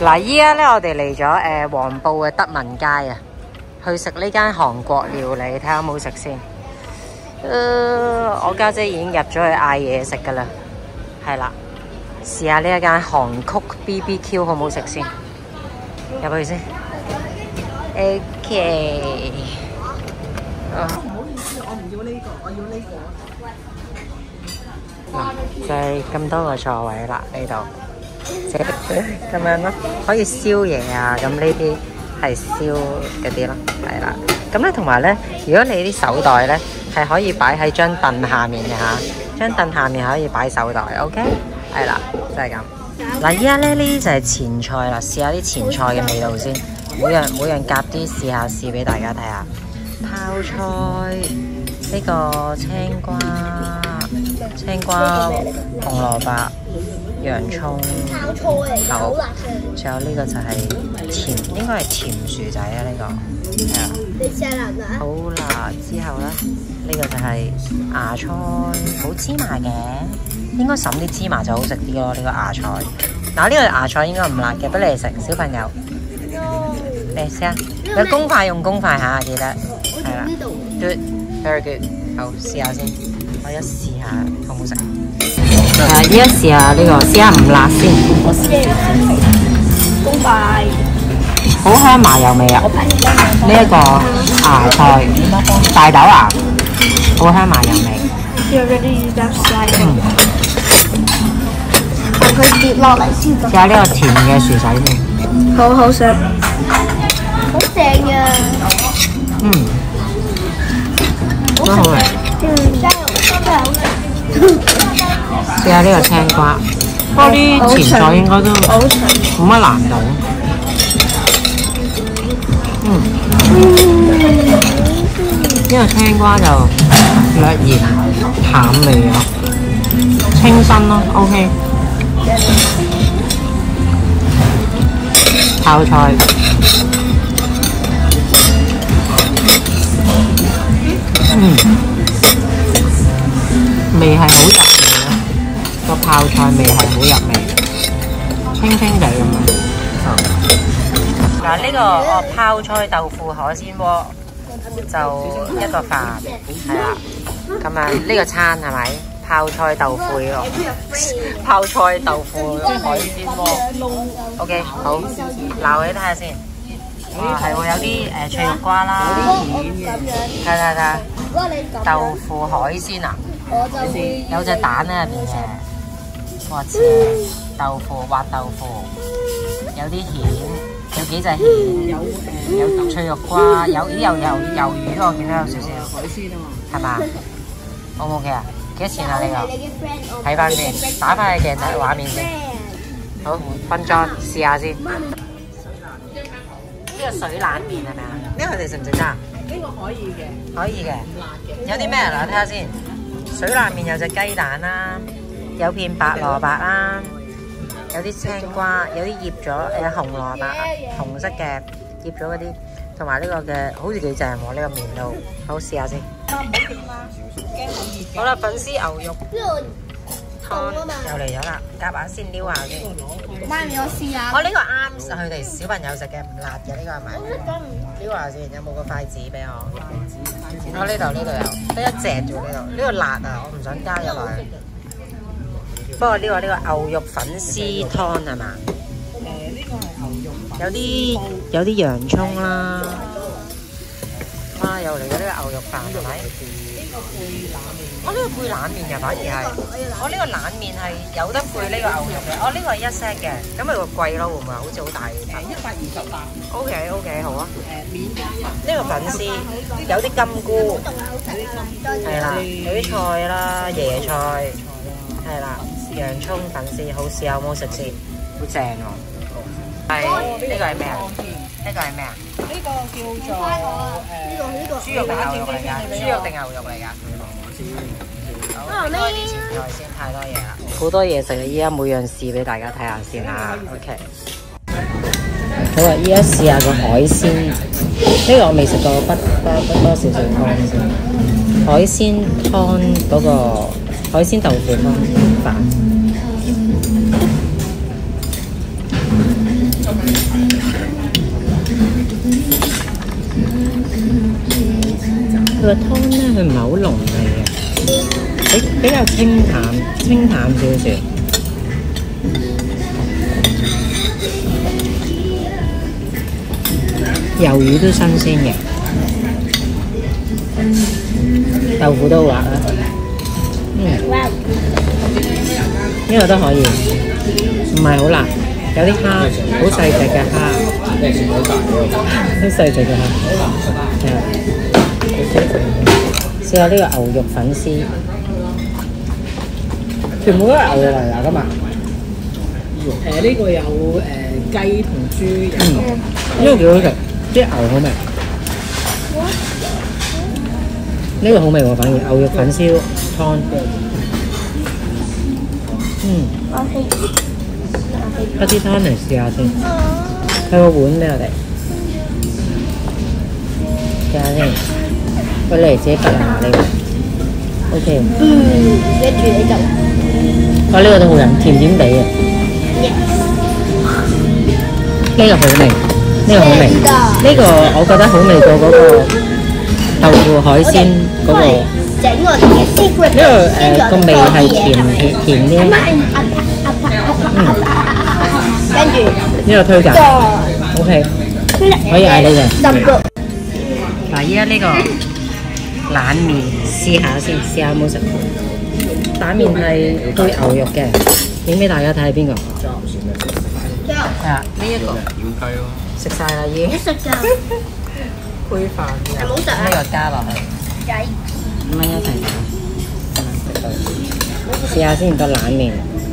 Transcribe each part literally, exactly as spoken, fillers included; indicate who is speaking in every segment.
Speaker 1: 嗱，依家咧我哋嚟咗誒黃埔嘅德文街啊，去食呢間韓國料理，睇下有冇食先。呃、我家姐已經入咗去嗌嘢食噶啦，係啦，試下呢一間韓曲 B B Q 好唔好食先？入去先。OK。啊，唔好意思，我唔要呢個，我要呢個。嗱，就係咁多個座位啦，呢度。咁樣咯，可以燒嘢啊！咁呢啲係燒嗰啲咯，係啦。咁咧同埋咧，如果你啲手袋咧係可以擺喺張凳下面嘅嚇，張凳下面可以擺手袋 ，OK？ 係啦，就係咁。嗱，依家咧呢啲就係前菜啦，試下啲前菜嘅味道先。每樣每樣夾啲試下試俾大家睇下。泡菜，呢個青瓜、青瓜、紅蘿蔔。洋葱，好，仲有呢個就係甜，應該係甜薯仔啊！呢、這個係啊，你試下辣唔辣？好辣！之後咧，呢、這個就係芽菜，冇芝麻嘅，應該滲啲芝麻就好食啲咯。呢、這個芽菜，嗱、這、呢個芽菜應該唔辣嘅，俾你哋食，小朋友。嚟試下，有公筷用公筷嚇，記得係啦。Good, very good， 好試下先，我一試下好唔好食？誒，依家試下呢個，試下唔辣先。我試下公筷，好香麻油味啊！呢一個芽菜，大豆芽，好香麻油味。嗯。佢跌落嚟先。試下呢個甜嘅薯仔先。好好食。好正啊！嗯。都好味。嗯，真係好食。試下呢個青瓜，不過啲前菜應該都冇乜難度。嗯，呢個青瓜就略嫌淡味咯，清新咯 ，OK。泡菜，嗯，味係好入味咯，個泡菜味係好入味，清清地咁樣。嗱，呢個哦泡菜豆腐海鮮鍋就一個飯，係啦。咁啊呢個餐係咪泡菜豆腐喎？泡菜豆腐海鮮鍋 ，OK 好，鬧你睇下先。哇，係喎，有啲誒脆肉瓜啦，睇睇睇，豆腐海鮮啊！有隻蛋喺入邊嘅，哇！切豆腐滑豆腐，有啲蜆，有幾隻蜆，有有脆肉瓜，有啲又有魷魚喎，我見到有少少海鮮啊嘛，係嘛 ？O 唔 OK 啊？幾多錢啊？呢個睇翻先，打翻去鏡睇畫面先。好，分裝試下先。呢個水冷麵係咪啊？呢個佢哋食唔食得啊？呢個可以嘅，可以嘅，唔辣嘅。有啲咩啊？睇下先。水冷麵有隻雞蛋啦，有片白蘿蔔啦，有啲青瓜，有啲醃咗誒紅蘿蔔，紅色嘅醃咗嗰啲，同埋呢個嘅好似幾正喎，呢個麵都好試下先。好啦，粉絲牛肉湯又嚟咗啦，夾硬先撩下先。媽咪，我試下。我呢個啱佢哋小朋友食嘅，唔辣嘅呢個係咪？撩下先，有冇個筷子俾我？我呢度呢度有，得一隻啫呢度。呢個辣啊，我唔想加入落去。不過呢個呢個牛肉粉絲湯係嘛？誒，呢個係牛肉。有啲有啲洋葱啦。啊，又嚟咗呢個牛肉飯係咪？呢個配冷麵。我呢個配冷麵嘅反而係，我呢個冷麵係有得配呢個牛肉嘅。我呢個係一 set 嘅，咁咪會貴咯，會唔會？好似好大份。一百二十八。O K O K 好啊。誒，免加一。呢個粉絲有啲金菇，係啦，有啲菜啦，椰菜，係啦，洋葱粉絲，好試下好唔好食先？好正喎。係呢個係咩啊？呢個係咩啊？呢個叫做誒豬肉定牛肉嚟㗎？豬肉定牛肉嚟㗎？好，開啲前菜先，太多嘢啦，好多嘢食啊！依家每樣試俾大家睇下先啦。OK， 好啊！依家試下個海鮮，呢個我未食過，不不多少少湯先。海鮮湯嗰個海鮮豆腐湯飯。 佢個湯咧，佢唔係好濃味嘅，比比較清淡，清淡少少。魷魚都新鮮嘅，豆腐都好滑啦。嗯，呢個都可以，唔係好辣，有啲蝦，好細隻嘅蝦，好細隻嘅蝦。係啊，試下呢個牛肉粉絲，全部都係牛肉嚟㗎今日。
Speaker 2: 誒呢個有誒雞同豬油，
Speaker 1: 呢個幾好食，啲牛好味。呢個好味喎，反而牛肉粉燒湯。嗯，一啲湯嚟試下先。佢個碗俾我哋，試下先。佢嚟自己拔下呢個 ，OK。
Speaker 3: 嗯，跟住你就，
Speaker 1: 我呢個都好飲，甜甜地嘅。呢個好味，呢個好味。呢個我覺得好味過嗰個豆腐海鮮嗰個。
Speaker 3: 整我哋嘅 secret。
Speaker 1: 呢個誒個味係甜甜甜啲。嗯。
Speaker 3: 跟住
Speaker 1: 呢個推介 ，OK， 可以嗌呢個。
Speaker 3: 十個。
Speaker 1: 嗱，依家呢個冷麵試下先，試下有冇食過。冷麵係配牛肉嘅，影俾大家睇係邊個？係啊，呢一個
Speaker 2: 妖雞咯，
Speaker 1: 食晒啦已經。
Speaker 3: 食㗎。
Speaker 1: 配飯嘅。
Speaker 3: 係冇食啊。
Speaker 1: 呢個加落去。
Speaker 3: 雞。
Speaker 1: 咁樣一齊食。試下先個冷麵。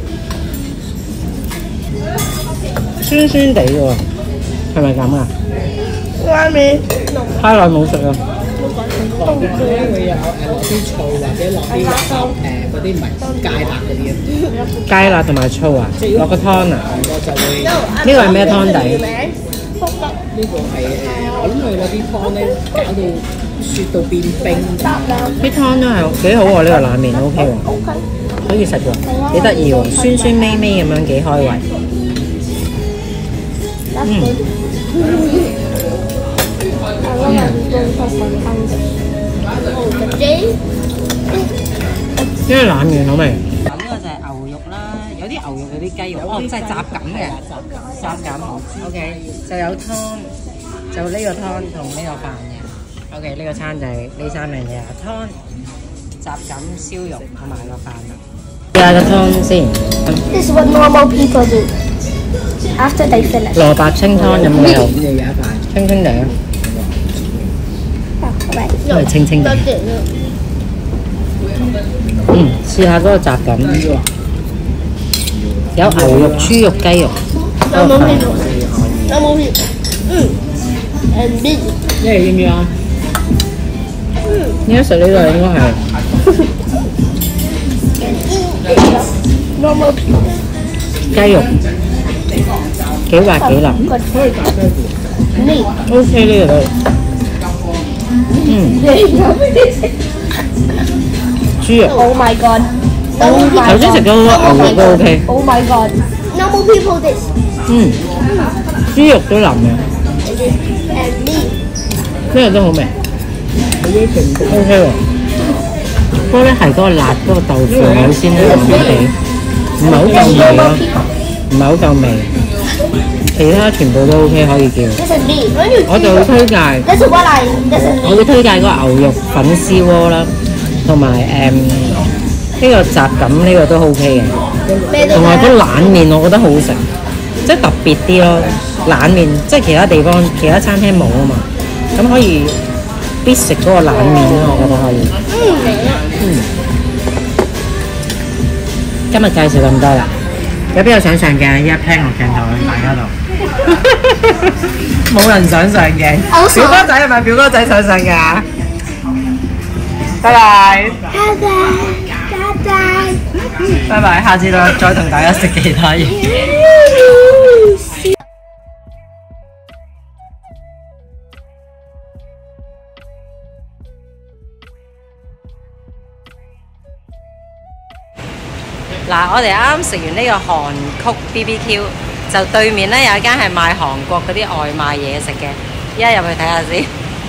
Speaker 1: 酸酸地喎，係咪咁啊？
Speaker 3: 拉麵。
Speaker 1: 太耐冇食啦。
Speaker 2: 落啲咧會有誒落啲醋或者落啲誒嗰啲唔係芥辣嗰啲啊。
Speaker 1: 芥辣同埋醋啊，落個湯啊。
Speaker 2: 我就會
Speaker 1: 呢個係咩湯底？
Speaker 2: 呢個係誒，我諗佢嗰啲湯咧搞到雪到變冰。
Speaker 1: 啲湯都係幾好喎，呢個冷麵 O K 喎，可以食喎，幾得意喎，酸酸味味咁樣幾開胃。嗯。呢個冷麵好味。呢個就係牛肉啦，有啲牛肉有啲雞肉，哦，真係雜錦嘅，雜錦 ，O K， 就有湯，就呢個湯同呢個飯嘅 ，O K， 呢個餐就係呢三樣嘢啊，湯、雜錦、燒肉同埋個飯啦。試下個湯先。
Speaker 3: This is what normal people do after they finish.
Speaker 1: 蘿蔔清湯有冇有？
Speaker 2: 有一塊
Speaker 1: 清清地啊，因為清清地。嗯，試下嗰個雜錦，有牛肉、豬肉、雞肉。
Speaker 3: 有冇片？有冇片？嗯。誒邊？
Speaker 2: 你哋要唔要啊？
Speaker 1: 應該食呢個應該係。
Speaker 3: normal 片。
Speaker 1: 雞肉幾滑幾腍。
Speaker 3: 咩
Speaker 1: ？O K 呢個都。嗯。豬肉。
Speaker 3: Oh my god！
Speaker 1: 頭先食咗好多牛肉都 O K。
Speaker 3: Oh my god！Normal people this。
Speaker 1: 嗯。豬肉都腍嘅。
Speaker 3: And me。
Speaker 1: 呢個都好味。O K 喎。不過咧係嗰個辣嗰個豆腐海鮮咧腍啲地，唔係好夠味咯，唔係好夠味。其他全部都 O K 可以叫。我就會推介。我會推介嗰個牛肉粉絲鍋啦。同埋誒呢個雜錦呢個都 O K 嘅，同埋個冷麵我覺得好好食，即係特別啲咯。冷麵即係其他地方其他餐廳冇啊嘛，咁可以必食嗰個冷麵咯，我覺得可以。嗯。今日介紹咁多啦，有邊個想上鏡？依家聽個鏡頭喺大家度，冇人想上鏡。表哥仔係咪表哥仔想上鏡啊？拜拜，拜拜，拜拜，拜拜，下次再再同大家食其他嘢。嗱，我哋啱啱食完呢個韓曲 B B Q， 就對面咧有一間係賣韓國嗰啲外賣嘢食嘅，依家入去睇下先。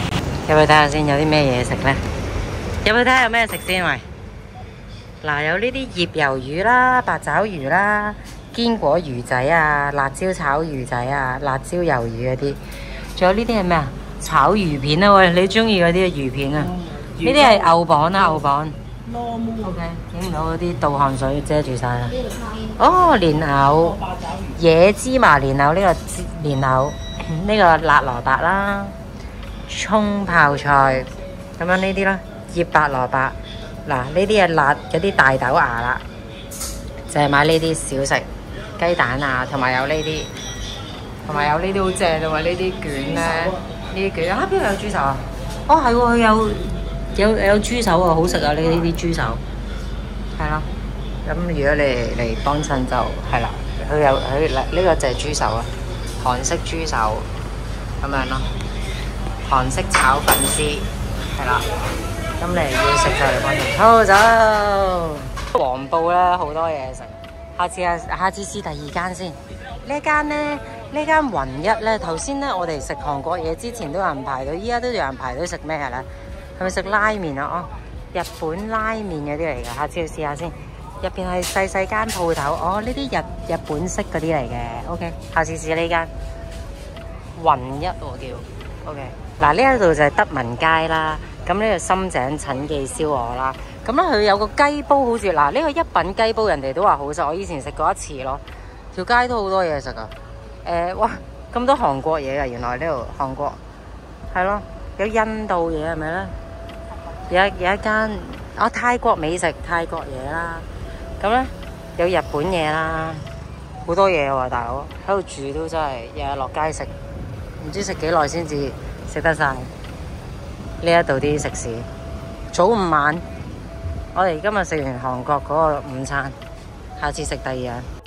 Speaker 1: 入去睇下先，有啲咩嘢食咧？入去睇下有咩食先喂。嗱，有呢啲醃魷魚啦、八爪魚啦、堅果魚仔啊、辣椒炒魚仔啊、辣椒魷魚嗰啲，仲有呢啲係咩啊？炒魚片啊喂，你中意嗰啲魚片啊？呢啲係牛磅啊，牛磅。O K， 影唔到嗰啲倒汗水遮住晒啦。哦，蓮藕、野芝麻蓮藕呢個蓮藕，呢個辣蘿蔔啦，葱泡菜，咁樣呢啲啦，醃白蘿蔔。嗱，呢啲係辣嗰啲大豆芽啦，就係買呢啲小食，雞蛋啊，同埋有呢啲，同埋有呢啲好正嘅喎，呢啲卷咧，呢啲卷啊，邊度有豬手啊？哦，係喎，佢有有有豬手啊，好食啊！呢呢啲豬手，係咯。咁如果你嚟幫襯就係啦，佢有佢嗱呢個就係豬手啊，韓式豬手咁樣咯，韓式炒粉絲係啦。咁你要食就嚟幫襯，好走。黃埔咧好多嘢食，下次啊，下次試第二間先。呢間咧，呢間雲一咧，頭先咧我哋食韓國嘢之前都有人排隊，依家都有人排隊食咩咧？係咪食拉麵啊？哦，日本拉麵嗰啲嚟㗎，下次去試下先。入邊係細細間鋪頭，哦，呢啲日日本式嗰啲嚟嘅。OK， 下次試呢間雲一喎叫。OK， 嗱呢一度就係德文街啦。咁呢個深井陳記燒鵝啦，咁咧佢有個雞煲好似嗱呢個一品雞煲，人哋都話好食，我以前食過一次咯。條街都好多嘢食啊！誒、呃，哇，咁多韓國嘢啊！原來呢度韓國係咯，有印度嘢係咪咧？有有一間啊泰國美食泰國嘢啦，咁咧有日本嘢啦，好多嘢喎！大佬喺度住都真係日日落街食，唔知食幾耐先至食得晒。呢一度啲食肆，早午晚，我哋今日食完韓國嗰個午餐，下次食第二樣。